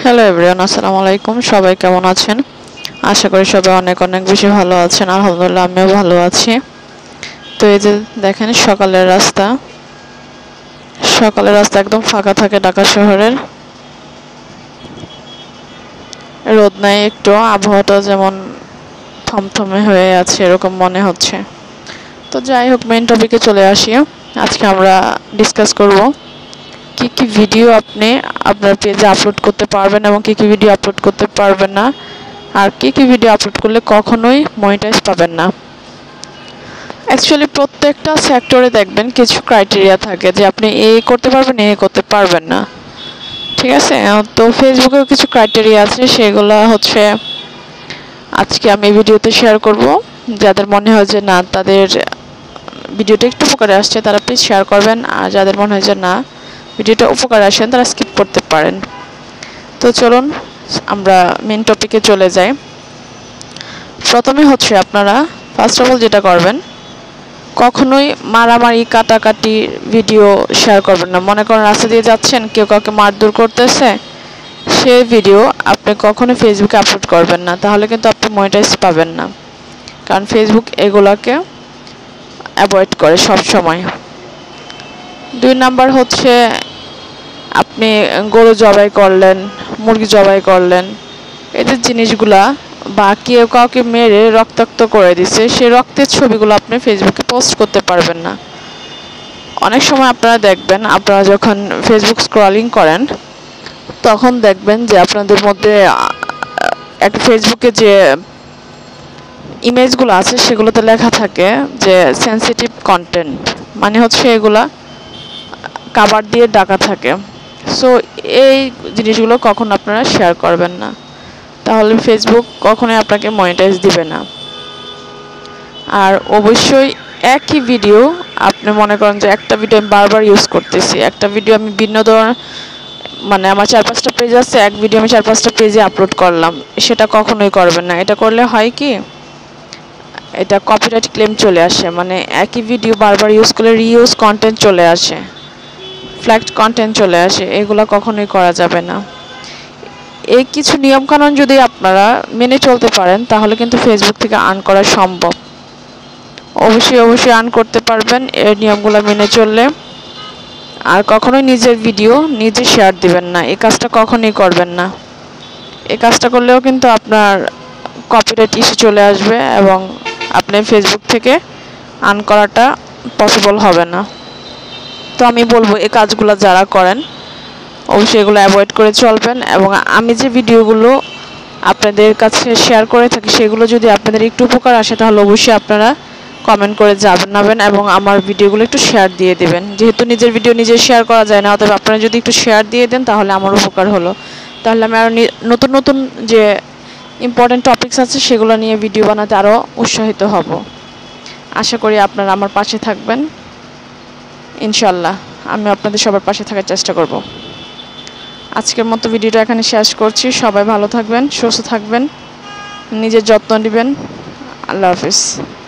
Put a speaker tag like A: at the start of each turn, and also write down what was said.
A: Hello everyone, আসসালামু আলাইকুম। সবাই কেমন আছেন? আশা করি সবাই অনেক অনেক বেশি ভালো আছেন। আলহামদুলিল্লাহ, আমিও ভালো আছি। তো এই যে দেখেন, সকালের রাস্তা একদম ফাঁকা থাকে ঢাকা শহরের। রোদ নাই একটু, আবহাওয়াটা যেমন থমথমে হয়ে আছে এরকম মনে হচ্ছে। তো যাই হোক, মেইন টপিকে চলে আসি। আজকে আমরা ডিসকাস করব কি কি ভিডিও আপনি আপনার পেজে আপলোড করতে পারবেন এবং কি কি ভিডিও আপলোড করতে পারবেন না, আর কি কি ভিডিও আপলোড করলে কখনোই মনিটাইজ পাবেন না। অ্যাকচুয়ালি প্রত্যেকটা সেক্টরে দেখবেন কিছু ক্রাইটেরিয়া থাকে যে আপনি এই করতে পারবেন, এই করতে পারবেন না। ঠিক আছে, তো ফেসবুকেও কিছু ক্রাইটেরিয়া আছে, সেগুলো হচ্ছে আজকে আমি ভিডিওতে শেয়ার করব। যাদের মনে হয় যে না, তাদের ভিডিওটা একটু উপকারে আসছে, তারা প্লিজ শেয়ার করবেন। আর যাদের মনে হয় যে না, ভিডিওটা উপকারে আসেন, তারা স্কিপ করতে পারেন। তো চলুন আমরা মেন টপিকে চলে যাই। প্রথমে হচ্ছে আপনারা ফার্স্ট অফ অল যেটা করবেন, কখনোই মারামারি কাটাকাটি ভিডিও শেয়ার করবেন না। মনে করেন রাস্তা দিয়ে যাচ্ছেন, কেউ কাউকে মারধর করতেছে, সেই ভিডিও আপনি কখনোই ফেসবুকে আপলোড করবেন না, তাহলে কিন্তু আপনি মনিটাইজ পাবেন না। কারণ ফেসবুক এগুলাকে অ্যাভয়েড করে সব সময়। 2 নাম্বার হচ্ছে, আপনি গরু জবাই করলেন, মুরগি জবাই করলেন, এদের জিনিসগুলা বা কেউ কাউকে মেরে রক্তাক্ত করে দিচ্ছে, সেই রক্তের ছবিগুলো আপনি ফেসবুকে পোস্ট করতে পারবেন না। অনেক সময় আপনারা দেখবেন, আপনারা যখন ফেসবুক স্ক্রলিং করেন তখন দেখবেন যে আপনাদের মধ্যে একটা ফেসবুকে যে ইমেজগুলো আছে সেগুলোতে লেখা থাকে যে সেনসিটিভ কন্টেন্ট, মানে হচ্ছে এগুলা কাভার দিয়ে ঢাকা থাকে। সো এই জিনিসগুলো কখন আপনারা শেয়ার করবেন না, তাহলে ফেসবুক কখনোই আপনাকে মনিটাইজ দিবে না। আর অবশ্যই একই ভিডিও, আপনি মনে করেন যে একটা ভিডিও আমি বারবার ইউজ করতেছি, একটা ভিডিও আমি ভিন্ন ধরনের, মানে আমার 4-5টা পেজ আছে, এক ভিডিও আমি 4-5টা পেজে আপলোড করলাম, সেটা কখনোই করবেন না। এটা করলে হয় কি, এটা কপিরাইট ক্লেম চলে আসে। মানে একই ভিডিও বারবার ইউজ করলে রিইউজ কন্টেন্ট চলে আসে, ফ্ল্যাগড কন্টেন্ট চলে আসে, এগুলো কখনোই করা যাবে না। এই কিছু নিয়মকানুন যদি আপনারা মেনে চলতে পারেন, তাহলে কিন্তু ফেসবুক থেকে আর্ন করা সম্ভব। অবশ্যই আর্ন করতে পারবেন এই নিয়মগুলো মেনে চললে। আর কখনোই নিজের ভিডিও নিজে শেয়ার দিবেন না, এই কাজটা কখনোই করবেন না। এই কাজটা করলেও কিন্তু আপনার কপিরাইট ইস্যু চলে আসবে এবং আপনি ফেসবুক থেকে আর্ন করাটা পসিবল হবে না। তো আমি বলবো, এই কাজগুলো যারা করেন অবশ্যই এগুলো অ্যাভয়েড করে চলবেন। এবং আমি যে ভিডিওগুলো আপনাদের কাছে শেয়ার করে থাকি, সেগুলো যদি আপনাদের একটু উপকার আসে, তাহলে অবশ্যই আপনারা কমেন্ট করে জানাবেন এবং আমার ভিডিওগুলো একটু শেয়ার দিয়ে দেবেন। যেহেতু নিজের ভিডিও নিজে শেয়ার করা যায় না, অতএব আপনারা যদি একটু শেয়ার দিয়ে দেন তাহলে আমার উপকার হলো। তাহলে আমি আরও নতুন নতুন যে ইম্পর্টেন্ট টপিকস আছে সেগুলো নিয়ে ভিডিও বানাতে আরও উৎসাহিত হব। আশা করি আপনারা আমার পাশে থাকবেন। ইনশাল্লাহ আমি আপনাদের সবার পাশে থাকার চেষ্টা করব। আজকের মতো ভিডিওটা এখানে শেষ করছি। সবাই ভালো থাকবেন, সুস্থ থাকবেন, নিজের যত্ন নেবেন। আল্লাহ হাফিজ।